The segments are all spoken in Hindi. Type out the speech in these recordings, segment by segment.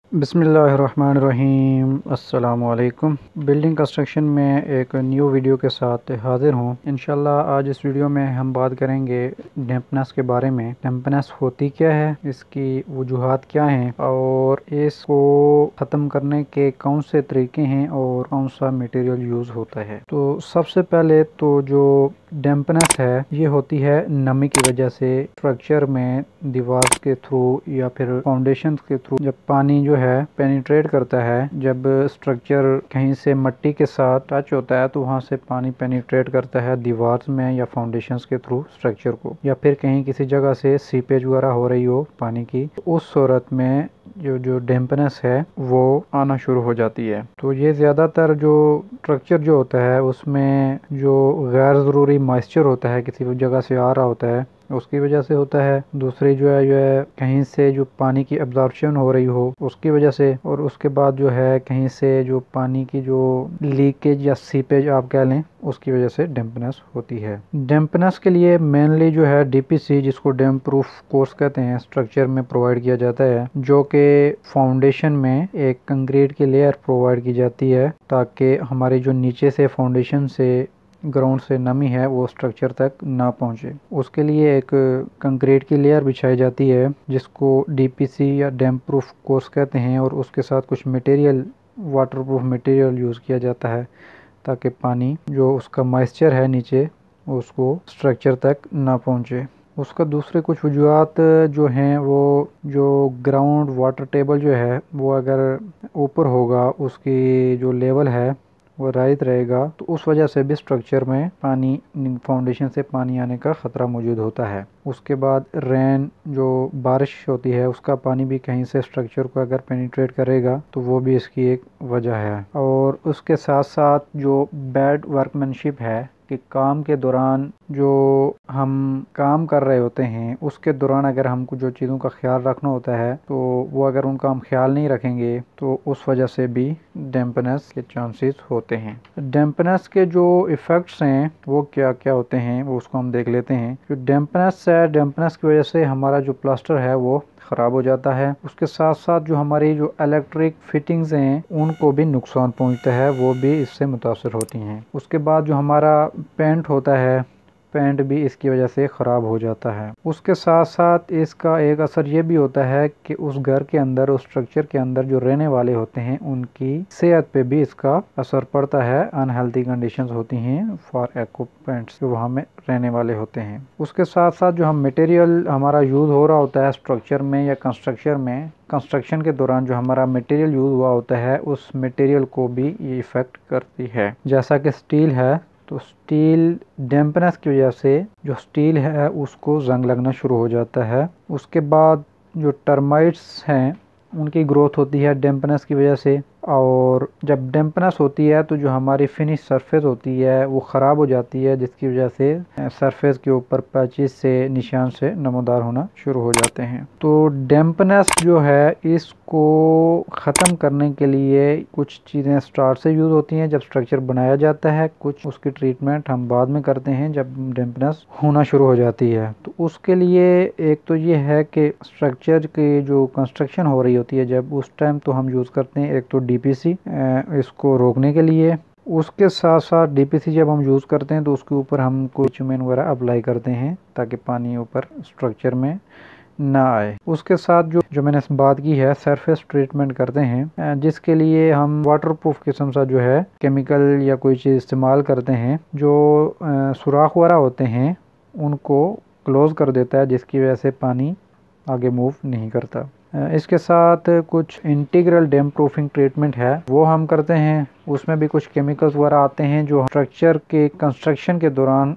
बिस्मिल्लाहिर्रहमानिर्रहीम। अस्सलामुअलैकुम। बिल्डिंग कंस्ट्रक्शन में एक न्यू वीडियो के साथ हाज़िर हूँ। इंशाल्लाह आज इस वीडियो में हम बात करेंगे डैम्पनेस के बारे में। डैम्पनेस होती क्या है, इसकी वजूहात क्या हैं और इसको ख़त्म करने के कौन से तरीके हैं और कौन सा मटेरियल यूज़ होता है। तो सबसे पहले तो जो डैम्पनेस है ये होती है नमी की वजह से। स्ट्रक्चर में दीवार के थ्रू या फिर फाउंडेशन के थ्रू जब पानी जो है पेनिट्रेट करता है, जब स्ट्रक्चर कहीं से मिट्टी के साथ टच होता है तो वहाँ से पानी पेनिट्रेट करता है दीवार में या फाउंडेशन के थ्रू स्ट्रक्चर को, या फिर कहीं किसी जगह से सीपेज वगैरह हो रही हो पानी की, तो उस सूरत में जो डैम्पनेस है वो आना शुरू हो जाती है। तो ये ज़्यादातर जो स्ट्रक्चर जो होता है उसमें जो गैर ज़रूरी मॉइस्चर होता है किसी जगह से आ रहा होता है उसकी वजह से होता है। दूसरी जो है कहीं से जो पानी की एब्जॉर्प्शन हो रही हो उसकी वजह से, और उसके बाद जो है कहीं से जो पानी की जो लीकेज या सीपेज आप कह लें उसकी वजह से डैम्पनेस होती है। डैम्पनेस के लिए मेनली जो है डीपीसी, जिसको डैम्प प्रूफ कोर्स कहते हैं, स्ट्रक्चर में प्रोवाइड किया जाता है, जो कि फाउंडेशन में एक कंक्रीट की लेयर प्रोवाइड की जाती है ताकि हमारी जो नीचे से फाउंडेशन से ग्राउंड से नमी है वो स्ट्रक्चर तक ना पहुंचे। उसके लिए एक कंक्रीट की लेयर बिछाई जाती है जिसको डीपीसी या डैम्प प्रूफ कोर्स कहते हैं, और उसके साथ कुछ मटेरियल, वाटरप्रूफ मटेरियल यूज़ किया जाता है ताकि पानी जो उसका मॉइस्चर है नीचे उसको स्ट्रक्चर तक ना पहुंचे। उसका दूसरे कुछ वजूहात जो हैं वो जो ग्राउंड वाटर टेबल जो है वो अगर ऊपर होगा, उसकी जो लेवल है वो राइट रहेगा, तो उस वजह से भी स्ट्रक्चर में पानी, फाउंडेशन से पानी आने का ख़तरा मौजूद होता है। उसके बाद रेन, जो बारिश होती है, उसका पानी भी कहीं से स्ट्रक्चर को अगर पेनिट्रेट करेगा तो वो भी इसकी एक वजह है। और उसके साथ साथ जो बैड वर्कमैनशिप है कि काम के दौरान जो हम काम कर रहे होते हैं उसके दौरान अगर हमको जो चीज़ों का ख्याल रखना होता है तो वो अगर उनका हम ख्याल नहीं रखेंगे तो उस वजह से भी डैम्पनेस के चांसेस होते हैं। डैम्पनेस के जो इफ़ेक्ट्स हैं वो क्या क्या होते हैं वो उसको हम देख लेते हैं। जो डैम्पनेस है, डैम्पनेस की वजह से हमारा जो प्लास्टर है वो ख़राब हो जाता है। उसके साथ साथ जो हमारी जो इलेक्ट्रिक फिटिंग्स हैं उनको भी नुकसान पहुंचता है, वो भी इससे मुतासर होती हैं। उसके बाद जो हमारा पेंट होता है, पेंट भी इसकी वजह से ख़राब हो जाता है। उसके साथ साथ इसका एक असर ये भी होता है कि उस घर के अंदर, उस स्ट्रक्चर के अंदर जो रहने वाले होते हैं उनकी सेहत पे भी इसका असर पड़ता है। अनहेल्थी कंडीशंस होती हैं फॉर ऑक्यूपेंट्स जो वहाँ में रहने वाले होते हैं। उसके साथ साथ जो हम मटेरियल हमारा यूज़ हो रहा होता है स्ट्रक्चर में या कंस्ट्रक्शन के दौरान जो हमारा मटेरियल यूज़ हुआ होता है उस मटेरियल को भी ये इफ़ेक्ट करती है। जैसा कि स्टील है, तो स्टील डैम्पनेस की वजह से जो स्टील है उसको जंग लगना शुरू हो जाता है। उसके बाद जो टर्माइट्स हैं उनकी ग्रोथ होती है डैम्पनेस की वजह से, और जब डैम्पनेस होती है तो जो हमारी फिनिश सरफेस होती है वो ख़राब हो जाती है, जिसकी वजह से सरफेस के ऊपर पैचेस से, निशान से नमूदार होना शुरू हो जाते हैं। तो डैम्पनेस जो है इसको ख़त्म करने के लिए कुछ चीज़ें स्टार्ट से यूज़ होती हैं जब स्ट्रक्चर बनाया जाता है, कुछ उसकी ट्रीटमेंट हम बाद में करते हैं जब डैम्पनेस होना शुरू हो जाती है। तो उसके लिए एक तो ये है कि स्ट्रक्चर की जो कंस्ट्रक्शन हो रही होती है जब, उस टाइम तो हम यूज़ करते हैं एक तो डीपीसी इसको रोकने के लिए। उसके साथ साथ डीपीसी जब हम यूज़ करते हैं तो उसके ऊपर हम कोई चुमेन वगैरह अप्लाई करते हैं ताकि पानी ऊपर स्ट्रक्चर में ना आए। उसके साथ जो मैंने बात की है सरफेस ट्रीटमेंट करते हैं, जिसके लिए हम वाटरप्रूफ किस्म सा जो है केमिकल या कोई चीज़ इस्तेमाल करते हैं जो सुराख वगैरह होते हैं उनको क्लोज़ कर देता है, जिसकी वजह से पानी आगे मूव नहीं करता। इसके साथ कुछ इंटीग्रल डैम्प प्रूफिंग ट्रीटमेंट है वो हम करते हैं। उसमें भी कुछ केमिकल्स वगैरह आते हैं जो स्ट्रक्चर के कंस्ट्रक्शन के दौरान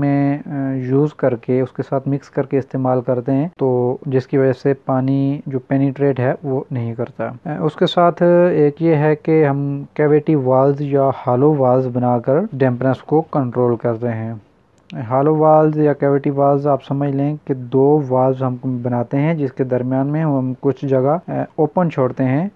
उसमें यूज़ करके उसके साथ मिक्स करके इस्तेमाल करते हैं, तो जिसकी वजह से पानी जो पेनिट्रेट है वो नहीं करता। उसके साथ एक ये है कि हम कैविटी वाल्व्स या हॉलो वाल्व्स बनाकर डैम्पनेस को कंट्रोल करते हैं। हॉलो वाल्व्स या कैविटी वाल्व्स आप समझ लें कि दो वाल्व्स हम बनाते हैं जिसके दरमियान में हम कुछ जगह ओपन छोड़ते हैं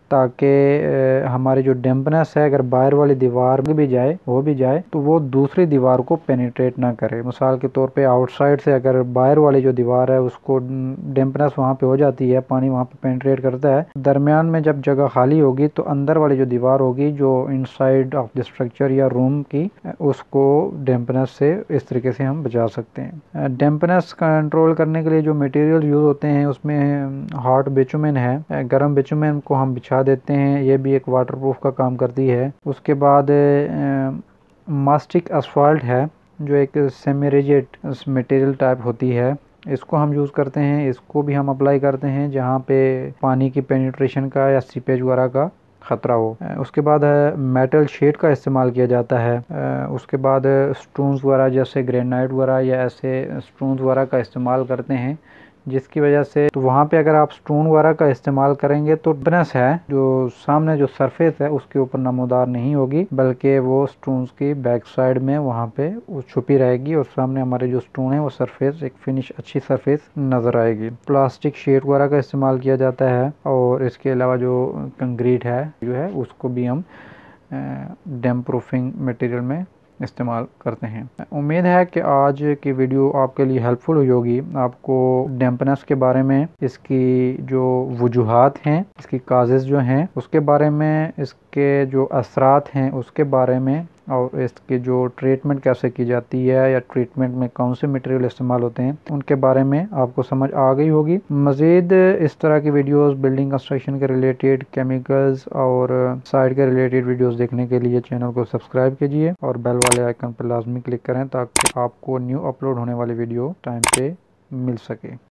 ताकि हमारी जो डैम्पनेस है अगर बाहर वाली दीवार भी जाए तो वो दूसरी दीवार को पेनिट्रेट ना करे। मिसाल के तौर पे आउटसाइड से अगर बाहर वाली जो दीवार है उसको डैम्पनेस वहाँ पे हो जाती है, पानी वहाँ पे पेनिट्रेट करता है, दरमियान में जब जगह खाली होगी तो अंदर वाली जो दीवार होगी जो इनसाइड ऑफ द स्ट्रक्चर या रूम की, उसको डैम्पनेस से इस तरीके से हम बचा सकते हैं। डैम्पनेस कंट्रोल करने के लिए जो मटेरियल यूज़ होते हैं उसमें हॉट बिटुमेन है, गर्म बिटुमेन को हम बिछा देते हैं, ये भी एक वाटरप्रूफ का काम करती है। उसके बाद मास्टिक असफाल्ट है जो एक सेमी रिजिड मटेरियल टाइप होती है, इसको हम यूज़ करते हैं, इसको भी हम अप्लाई करते हैं जहाँ पे पानी की पेनिट्रेशन का या सीपेज वगैरह का ख़तरा हो। उसके बाद मेटल शीट का इस्तेमाल किया जाता है। उसके बाद स्टोन्स वगैरह जैसे ग्रेनाइट वगैरह या ऐसे स्टोन्स वगैरह का इस्तेमाल करते हैं, जिसकी वजह से तो वहाँ पे अगर आप स्टोन वगैरह का इस्तेमाल करेंगे तो डैम्पनेस है जो सामने जो सरफेस है उसके ऊपर नमूदार नहीं होगी, बल्कि वो स्टोन्स की बैक साइड में वहाँ पे वो छुपी रहेगी और सामने हमारे जो स्टोन है वो सरफेस एक फिनिश अच्छी सरफेस नज़र आएगी। प्लास्टिक शीट वगैरह का इस्तेमाल किया जाता है और इसके अलावा जो कंक्रीट है जो है उसको भी हम डैम्प प्रूफिंग मटेरियल में इस्तेमाल करते हैं। उम्मीद है कि आज की वीडियो आपके लिए हेल्पफुल हुई होगी। आपको डैम्पनेस के बारे में, इसकी जो वजूहात हैं, इसकी काजेज़ जो हैं उसके बारे में, इसके जो असरात हैं उसके बारे में, और इसकी जो ट्रीटमेंट कैसे की जाती है या ट्रीटमेंट में कौन से मटेरियल इस्तेमाल होते हैं उनके बारे में आपको समझ आ गई होगी। मज़ीद इस तरह की वीडियोस बिल्डिंग कंस्ट्रक्शन के रिलेटेड, केमिकल्स और साइट के रिलेटेड वीडियोस देखने के लिए चैनल को सब्सक्राइब कीजिए और बेल वाले आइकन पर लाजमी क्लिक करें ताकि आपको न्यू अपलोड होने वाली वीडियो टाइम पे मिल सके।